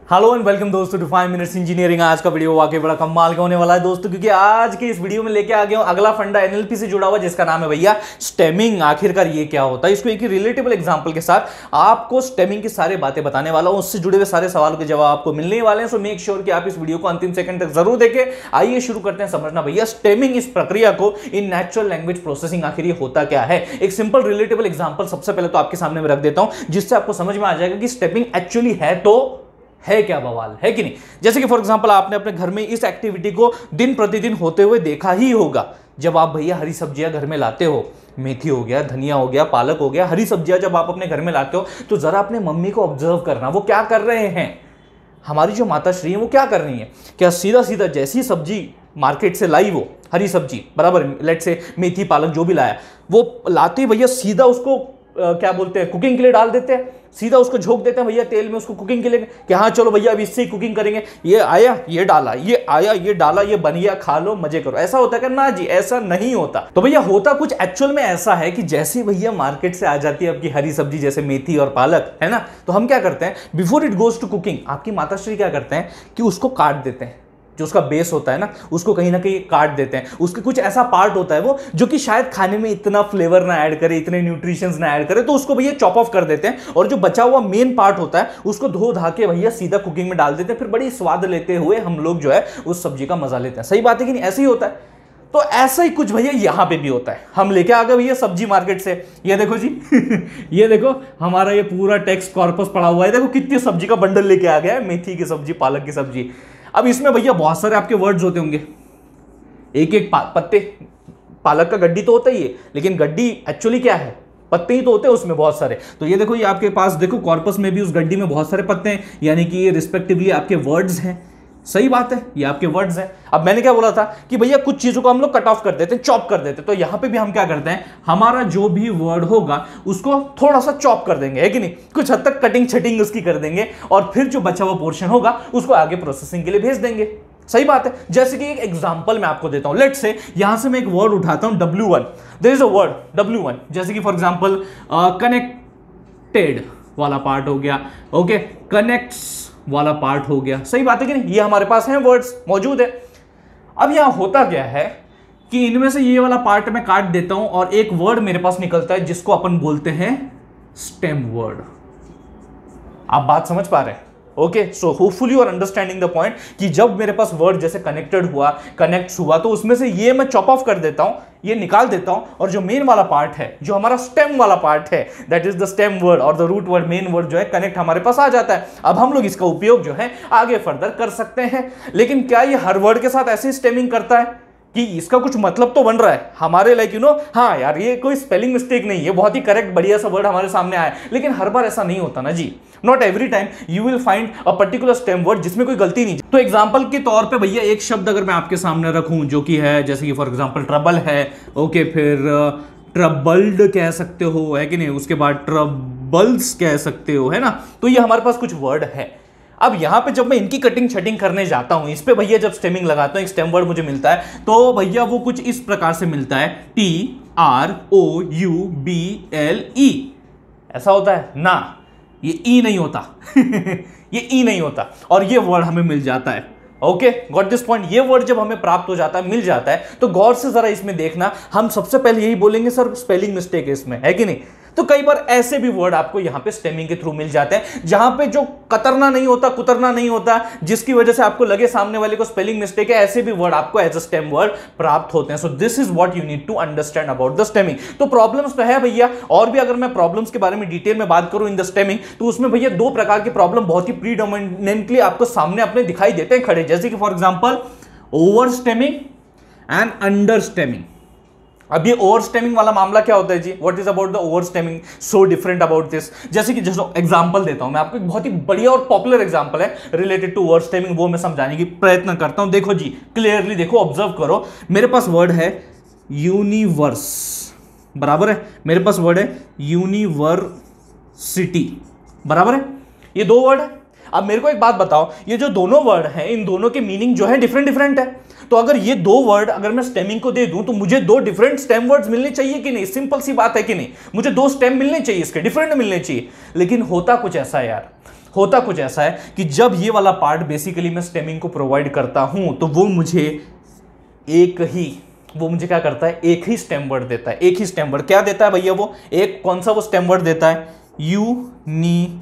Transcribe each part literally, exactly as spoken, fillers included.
Hello and welcome दोस्तों to five minutes engineering. आज का वीडियो वाकई बड़ा कमाल का होने वाला है दोस्तों, क्योंकि आज के इस वीडियो में लेके आ गया हूं अगला फंडा एनएलपी से जुड़ा हुआ, जिसका नाम है भैया स्टेमिंग। आखिरकार ये क्या होता है, इसको एक ही रिलेटेबल एग्जांपल के साथ आपको स्टेमिंग की सारी बातें बताने वाला हूं, उससे जुड़े हुए सारे सवालों के जवाब आपको मिलने वाले हैं। सो मेक श्योर कि आप इस वीडियो को अंतिम सेकंड तक जरूर देखें। आइए शुरू करते हैं समझना भैया स्टेमिंग, इस प्रक्रिया को इन नेचुरल लैंग्वेज प्रोसेसिंग आखिर ये होता क्या है। एक सिंपल रिलेटेबल एग्जांपल सबसे पहले तो आपके सामने में रख देता हूं, जिससे आपको समझ में आ जाएगा कि स्टेमिंग एक्चुअली है तो है क्या, बवाल है कि नहीं। जैसे कि फॉर एग्जांपल आपने अपने घर में इस एक्टिविटी को दिन प्रतिदिन होते हुए देखा ही होगा। जब आप भैया हरी सब्जियां घर में लाते हो, मेथी हो गया, धनिया हो गया, पालक हो गया, हरी सब्जियां जब आप अपने घर में लाते हो तो जरा अपने मम्मी को ऑब्जर्व करना, वो क्या कर रहे हैं। हमारी जो माता श्री है वो क्या कर रही है, क्या सीधा सीधा जैसी सब्जी मार्केट से लाई, वो हरी सब्जी बराबर, लेट से मेथी पालक जो भी लाया, वो लाते भैया सीधा उसको आ, क्या बोलते हैं, कुकिंग के लिए डाल देते हैं, सीधा उसको झोंक देते हैं भैया तेल में, उसको कुकिंग के लिए कि हाँ चलो भैया अब इससे ही कुकिंग करेंगे, ये आया ये डाला, ये आया ये डाला, ये बन गया, खा लो मजे करो। ऐसा होता है क्या? ना जी, ऐसा नहीं होता। तो भैया होता कुछ एक्चुअल में ऐसा है कि जैसे भैया मार्केट से आ जाती है आपकी हरी सब्जी, जैसे मेथी और पालक, है ना, तो हम क्या करते हैं, before it goes to cooking, आपकी माताश्री क्या करते हैं कि उसको काट देते हैं। जो उसका बेस होता है ना, उसको कहीं ना कहीं काट देते हैं। उसके कुछ ऐसा पार्ट होता है वो जो कि शायद खाने में इतना फ्लेवर ना ऐड करे, इतने न्यूट्रिशंस ना ऐड करे, तो उसको भैया चॉप ऑफ कर देते हैं। और जो बचा हुआ मेन पार्ट होता है उसको धो धा के भैया सीधा कुकिंग में डाल देते हैं। फिर बड़ी स्वाद लेते हुए हम लोग जो है उस सब्जी का मजा लेते हैं। सही बात है कि नहीं? ऐसे ही होता है। तो ऐसा ही कुछ भैया यहां पे भी होता है। हम लेके आ गए भैया सब्जी मार्केट से, ये देखो जी ये देखो हमारा ये पूरा टेक्स्ट कॉर्पस पड़ा हुआ है, देखो कितनी सब्जी का बंडल लेके आ गया है, मेथी की सब्जी, पालक की सब्जी। अब इसमें भैया बहुत सारे आपके वर्ड्स होते होंगे, एक एक पत्ते, पालक का गड्डी तो होता ही है, लेकिन गड्डी एक्चुअली क्या है, पत्ते ही तो होते हैं उसमें बहुत सारे। तो ये देखो, ये आपके पास देखो कॉर्पस में भी उस गड्डी में बहुत सारे पत्ते हैं, यानी कि ये रिस्पेक्टिवली आपके वर्ड्स हैं। सही बात है, ये आपके वर्ड्स हैं। अब मैंने क्या बोला था कि भैया कुछ चीजों को हम लोग कट ऑफ कर देते हैं, चॉप कर देते हैं। तो यहां पे भी हम क्या करते हैं, हमारा जो भी वर्ड होगा उसको थोड़ा सा चॉप कर देंगे, है कि नहीं, कुछ हद तक कटिंग छटिंग उसकी कर देंगे, और फिर जो बचा हुआ पोर्शन होगा उसको आगे प्रोसेसिंग के लिए भेज देंगे। सही बात है। जैसे कि एक एग्जांपल मैं आपको देता हूं, लेट्स से यहां से मैं एक वर्ड उठाता हूं W one, there is a word W one, जैसे कि फॉर एग्जांपल कनेक्टेड वाला पार्ट हो गया, ओके, कनेक्ट्स वाला पार्ट हो गया। सही बात है कि नहीं? ये हमारे पास हैं, वर्ड्स मौजूद है। अब यहां होता क्या है कि इनमें से ये वाला पार्ट मैं काट देता हूं और एक वर्ड मेरे पास निकलता है जिसको अपन बोलते हैं स्टेम वर्ड। आप बात समझ पा रहे हैं? Okay, so hopefully you are understanding the point कि जब मेरे पास वर्ड जैसे कनेक्टेड हुआ, कनेक्ट्स हुआ, तो उसमें से ये मैं चॉप ऑफ कर देता हूं, ये निकाल देता हूं, और जो मेन वाला पार्ट है, जो हमारा स्टेम वाला पार्ट है, that is the stem word और the root word, main word जो है कनेक्ट, हमारे पास आ जाता है। अब हम लोग इसका उपयोग जो है आगे फर्दर कर सकते हैं। लेकिन क्या ये हर वर्ड के साथ ऐसी स्टेमिंग करता है कि इसका कुछ मतलब तो बन रहा है हमारे, लाइक यू नो, हाँ यार ये कोई स्पेलिंग मिस्टेक नहीं है, बहुत ही करेक्ट बढ़िया सा वर्ड हमारे सामने आया, लेकिन हर बार ऐसा नहीं होता ना जी। Not every time you will find a particular stem word जिसमें कोई गलती नहीं। तो एग्जांपल के तौर पे भैया एक शब्द अगर मैं आपके सामने रखूं जो कि है, जैसे कि फॉर एग्जांपल ट्रबल है, ओके, फिर ट्रबल्ड कह सकते हो, है कि नहीं, उसके बाद ट्रबल्स कह सकते हो, है ना। तो ये हमारे पास कुछ वर्ड है। अब यहां पे जब मैं इनकी कटिंग छटिंग करने जाता हूं, इस पे भैया जब स्टेमिंग लगाता हूं, एक स्टेम वर्ड मुझे मिलता है, तो भैया वो कुछ इस प्रकार से मिलता है, T R O U B L E. ऐसा होता है ना, ये ई नहीं होता ये ई नहीं होता, और ये वर्ड हमें मिल जाता है। Okay, got this point. ये वर्ड जब हमें प्राप्त हो जाता है, मिल जाता है, तो गौर से जरा इसमें देखना, हम सबसे पहले यही बोलेंगे सर स्पेलिंग मिस्टेक है इसमें, है कि नहीं। तो कई बार ऐसे भी वर्ड आपको यहां पे स्टेमिंग के थ्रू मिल जाते हैं, जहां पे जो कतरना नहीं होता, कुतरना नहीं होता, जिसकी वजह से आपको लगे सामने वाले को स्पेलिंग मिस्टेक है, ऐसे भी वर्ड आपको एज अ स्टेम वर्ड प्राप्त होते हैं। So this is what you need to understand about the stemming. तो प्रॉब्लम्स तो है भैया, और भी अगर मैं प्रॉब्लम्स के बारे में डिटेल में बात करूं इन द स्टेमिंग, तो उसमें भैया दो प्रकार के प्रॉब्लम बहुत ही प्रीडोमिनेंटली आपको सामने अपने दिखाई देते हैं खड़े, जैसे कि for example over stemming and under stemming. अब ये ओवर स्टेमिंग वाला मामला क्या होता है जी, what is about the over stemming so different about this. जैसे कि जैसे एग्जांपल देता हूं मैं आपको, एक बहुत ही बढ़िया और पॉपुलर एग्जांपल है रिलेटेड टू ओवर स्टेमिंग, वो मैं समझाने की प्रयत्न करता हूं। देखो जी, क्लियरली देखो, ऑब्जर्व करो, मेरे पास वर्ड है यूनिवर्स, बराबर है, मेरे पास वर्ड है यूनिवर्सिटी, बराबर है, ये दो वर्ड है। अब मेरे को एक बात बताओ, ये जो दोनों वर्ड हैं, इन दोनों के मीनिंग जो है डिफरेंट डिफरेंट है। तो अगर ये दो वर्ड अगर मैं स्टेमिंग को दे दूं तो मुझे दो डिफरेंट स्टेम वर्ड्स मिलने चाहिए कि नहीं? सिंपल सी बात है कि नहीं? मुझे दो स्टेम मिलने चाहिए, इसके डिफरेंट मिलने चाहिए। लेकिन होता कुछ ऐसा है यार, होता कुछ ऐसा है कि जब ये वाला पार्ट बेसिकली मैं स्टेमिंग को प्रोवाइड करता हूं तो वो मुझे एक ही वो मुझे क्या करता है, एक ही स्टेम वर्ड देता है। एक ही स्टेम वर्ड क्या देता है भैया, वो एक कौन सा वो स्टेम वर्ड देता है, यूनिवर्स,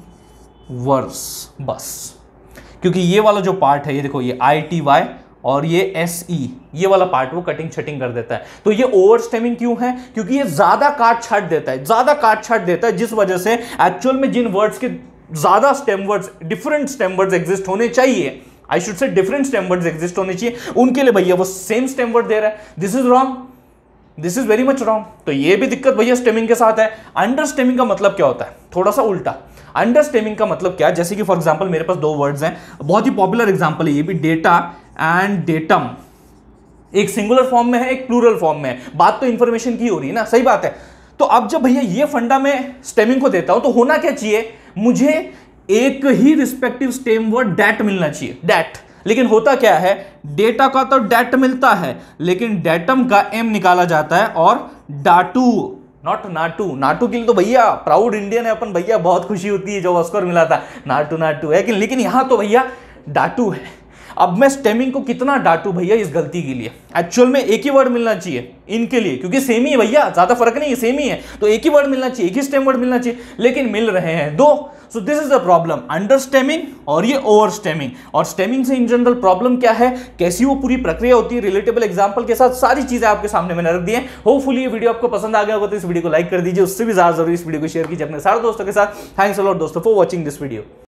बस। क्योंकि ये वाला जो पार्ट है, ये देखो, ये आई टी वाई और ये एस ई, ये वाला पार्ट वो कटिंग छटिंग कर देता है। तो ये ओवर स्टेमिंग क्यों है, क्योंकि ये ज्यादा काट छाट देता है, ज्यादा काट छाट देता है, जिस वजह से एक्चुअल में जिन वर्ड्स के ज्यादा stem words, different stem words exist होने चाहिए, I should say different stem words exist होने चाहिए, उनके लिए भैया वो सेम स्टेम वर्ड दे रहा है। This is wrong, this is very much wrong. तो ये भी दिक्कत भैया स्टेमिंग के साथ है। अंडर स्टेमिंग का मतलब क्या होता है, थोड़ा सा उल्टा। अंडर स्टेमिंग का मतलब क्या, जैसे कि फॉर एग्जांपल मेरे पास दो वर्ड्स हैं, बहुत ही पॉपुलर एग्जांपल है ये भी, डेटा एंड डेटम। एक सिंगुलर फॉर्म में है, एक प्लूरल फॉर्म में है, बात तो इंफॉर्मेशन की हो रही है ना, सही बात है। तो अब जब भैया ये फंडा में स्टेमिंग को देता हूं तो होना क्या चाहिए, मुझे एक ही रिस्पेक्टिव स्टेम वर्ड डैट मिलना चाहिए, डैट। लेकिन होता क्या है, डेटा का तो डैट मिलता है, लेकिन डेटम का एम निकाला जाता है और डाटू, नॉट नाटू। नाटू के लिए तो भैया प्राउड इंडियन है अपन भैया, बहुत खुशी होती है, जो ऑस्कर मिला था, नाटू नाटू है कि, लेकिन यहां तो भैया डाटू है। अब मैं स्टेमिंग को कितना डाटू भैया इस गलती के लिए, एक्चुअल में एक ही वर्ड मिलना चाहिए इनके लिए, क्योंकि सेम ही है भैया, ज्यादा फर्क नहीं है, सेम ही है, तो एक ही वर्ड मिलना चाहिए, एक ही स्टेम वर्ड मिलना चाहिए, लेकिन मिल रहे हैं दो। So this is the problem, under stemming और ये ओवर स्टेमिंग। और स्टेमिंग से इन जनरल प्रॉब्लम क्या है, कैसी वो पूरी प्रक्रिया होती है, रिलेटेबल एग्जांपल के साथ सारी चीजें आपके सामने मैंने रख दी है। होपफुली ये वीडियो आपको पसंद आ गया होगा, तो इस वीडियो को लाइक कर दीजिए, उससे भी ज्यादा जरूरी इस वीडियो को शेयर कीजिए अपने सारे दोस्तों के साथ। थैंक्स अ लॉट दोस्तों फॉर वॉचिंग दिस वीडियो।